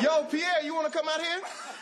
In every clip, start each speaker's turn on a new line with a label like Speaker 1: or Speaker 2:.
Speaker 1: Yo, Pierre, you wanna come out here?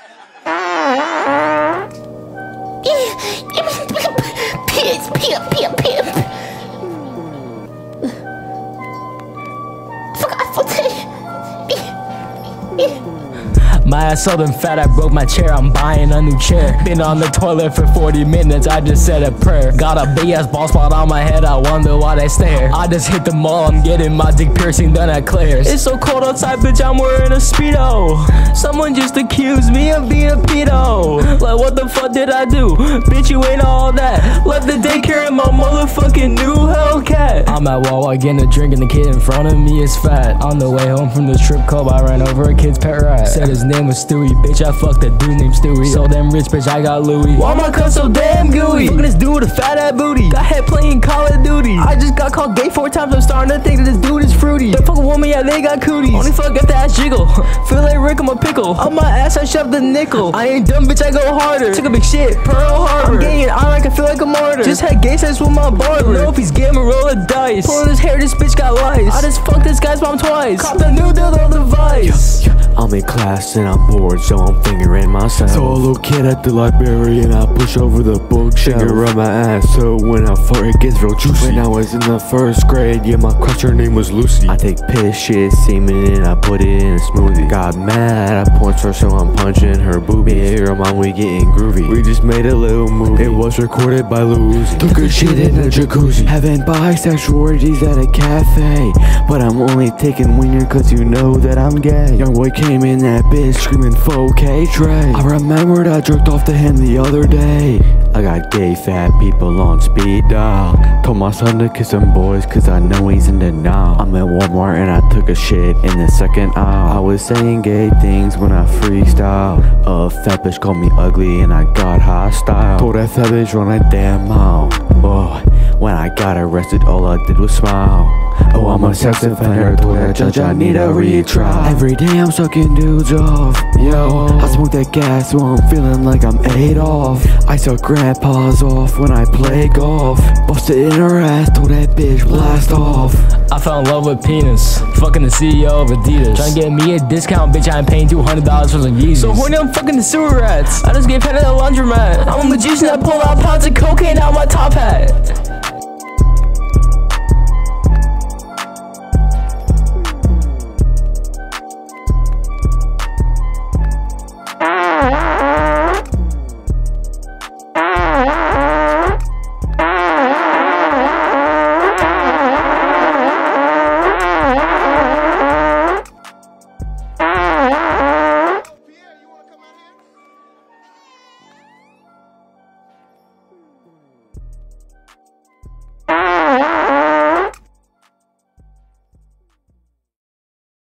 Speaker 2: My ass so damn fat, I broke my chair, I'm buying a new chair. Been on the toilet for 40 minutes, I just said a prayer. Got a big ass bald spot on my head, I wonder why they stare. I just hit the mall, I'm getting my dick piercing done at Claire's. It's so cold outside, bitch, I'm wearing a Speedo. Someone just accused me of being a pedo. Like, what the fuck did I do? Bitch, you ain't all that. Left the daycare in my motherfucking new Hellcat. I'm at Wawa getting a drink and the kid in front of me is fat. On the way home from the strip club, I ran over a kid's pet rat. Said his name was Stewie, bitch, I fucked a dude named Stewie. So damn rich, bitch, I got Louis. Why my cunt so damn gooey? Fucking this dude with a fat ass booty. Got head playing Call of Duty. I just got called gay 4 times, I'm starting to think that this dude is fruity. The fucking woman, yeah, they got cooties. Only fuck if the ass jiggle. Feel like Rick, I'm a pickle. On my ass, I shoved the nickel. I ain't dumb, bitch, I go harder. Took a big shit, Pearl Harbor. I'm getting it on like I feel like a martyr. Just had gay sex with my barber. Know if he's gay, I'ma roll a dice. Pulling his hair, this bitch got lice. I just fucked this guy's mom twice. Caught the new dildo device.
Speaker 3: I'm in class and I'm bored, so I'm fingering myself. So a little kid at the library and I push over the bookshelf. Finger on my ass, so when I fart it gets real juicy. When I was in the 1st grade, yeah, my crush, her name was Lucy. I take piss, shit, semen, and I put it in a smoothie. Got mad, I punched her, so I'm punching her boobie. Hey, girl, mom, we getting groovy. We just made a little movie. It was recorded by Louis. Took a shit in a jacuzzi. Having bisexual orgies at a cafe, but I'm only taking wiener cause you know that I'm gay. Young boy came in that bitch screaming 4K Trey. I remembered I jerked off to him the other day. I got gay fat people on speed dial. Told my son to kiss them boys cause I know he's in denial. I'm at Walmart and I took a shit in the 2nd aisle. I was saying gay things when I freestyled. A fat bitch called me ugly and I got hostile. Told that fat bitch run a damn mile. Oh, when I got arrested all I did was smile. Oh, I'm a sex offender, told that judge I need a retrial. Every day I'm sucking dudes off. Yo, I smoke that gas so I'm feeling like I'm Adolf. I suck grandpas off when I play golf. Busted in her ass, told that bitch blast off.
Speaker 2: I fell in love with penis, fucking the CEO of Adidas. Trying to get me a discount, bitch, I ain't paying $200 for some Yeezys. So horny, I'm fucking the sewer rats. I just get paid at the laundromat. I'm a magician that pull out pounds of cocaine out my top hat.